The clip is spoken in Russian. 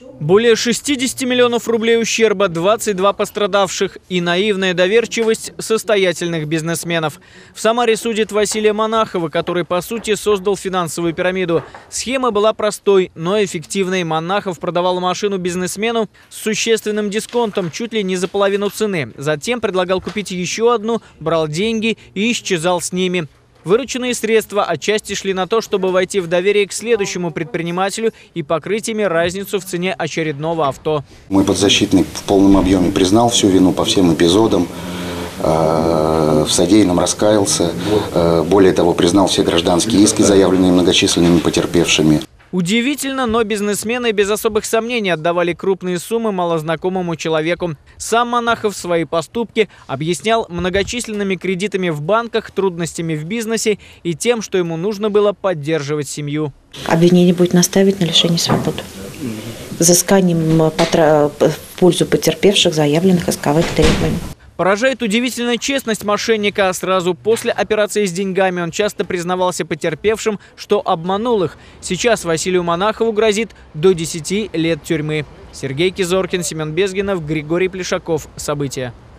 Более 60 миллионов рублей ущерба, 22 пострадавших и наивная доверчивость состоятельных бизнесменов. В Самаре судят Василия Монахова, который, по сути, создал финансовую пирамиду. Схема была простой, но эффективной. Монахов продавал машину бизнесмену с существенным дисконтом, чуть ли не за половину цены. Затем предлагал купить еще одну, брал деньги и исчезал с ними. Вырученные средства отчасти шли на то, чтобы войти в доверие к следующему предпринимателю и покрыть ими разницу в цене очередного авто. Мой подзащитный в полном объеме признал всю вину по всем эпизодам, в содеянном раскаялся. Более того, признал все гражданские иски, заявленные многочисленными потерпевшими. Удивительно, но бизнесмены без особых сомнений отдавали крупные суммы малознакомому человеку. Сам Монахов свои поступки объяснял многочисленными кредитами в банках, трудностями в бизнесе и тем, что ему нужно было поддерживать семью. Обвинение будет наставить на лишение свободы. Взысканием в пользу потерпевших заявленных исковых требований. Поражает удивительная честность мошенника. Сразу после операции с деньгами он часто признавался потерпевшим, что обманул их. Сейчас Василию Монахову грозит до 10 лет тюрьмы. Сергей Кизоркин, Семен Безгинов, Григорий Плешаков. События.